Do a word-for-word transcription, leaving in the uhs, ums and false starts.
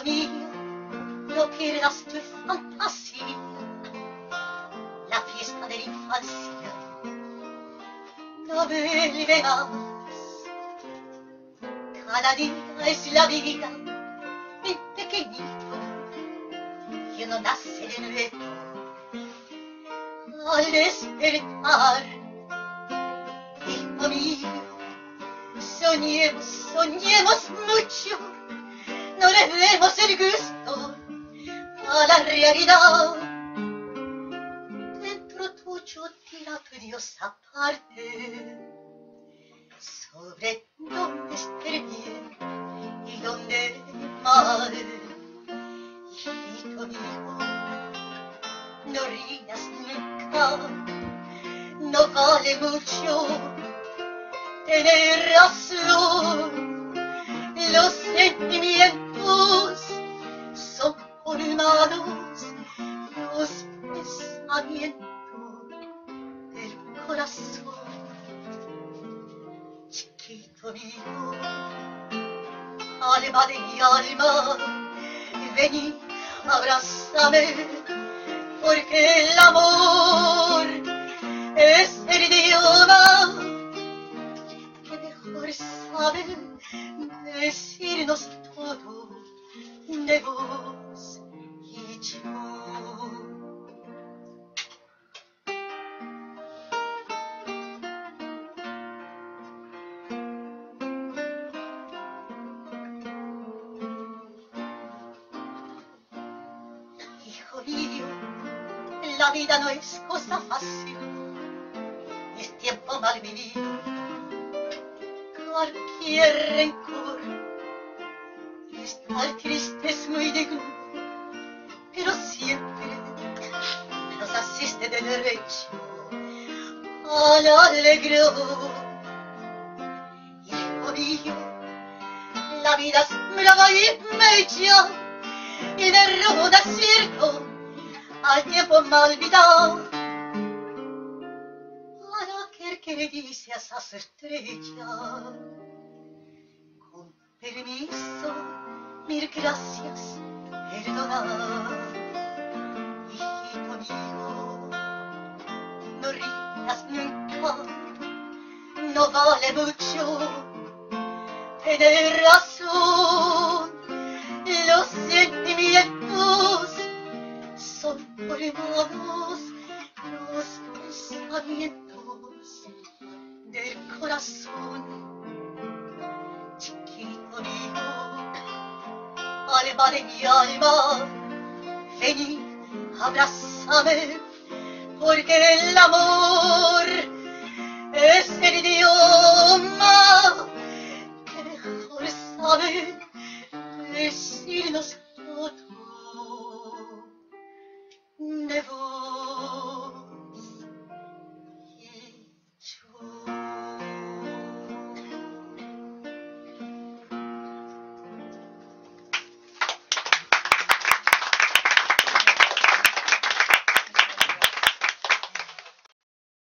mío, no pierdas tu fantasía. La fiesta de la infancia no vuelve más. Cada día es la vida de pequeñito y uno nace de nuevo al despertar. Hijo mío, soñemos, soñemos mucho, no le demos el gusto a la realidad. Dentro tuyo tira tu Dios aparte sobre dónde estar bien y dónde mal. Hijito mío, no rías nunca, no vale mucho tener razón. Los sentimientos son colmados, los pensamientos del corazón. Chiquito mío, alma de mi alma, vení, abrázame, porque el amor es el idioma que mejor sabe decirnos todo de vos y yo. Hijo mío, la vida no es cosa fácil, es tiempo mal vivido. Cualquier rencor, estar triste es muy digno, pero siempre nos asiste de derecho al alegro. Hijo mío, la vida es brava y bella y de ruda cierto al tiempo mal olvidado. Para aquel que le dice a esas estrellas, con permiso, mil gracias, perdonad. Hijito mío, no rías nunca, no vale mucho tener razón. Los sentimientos son colmados, los pensamientos del corazón. Chiquito mío, alma de mi alma, vení, abrázame, porque el amor es el idioma